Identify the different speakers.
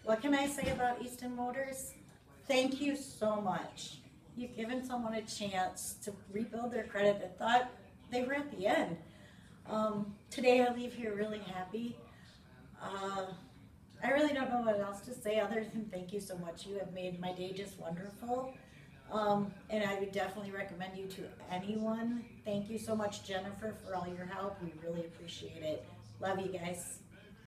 Speaker 1: What can I say about Easton Motors? Thank you so much. You've given someone a chance to rebuild their credit that thought they were at the end. Today I leave here really happy. I really don't know what else to say other than thank you so much. You have made my day just wonderful. And I would definitely recommend you to anyone. Thank you so much, Jennifer, for all your help. We really appreciate it. Love you guys.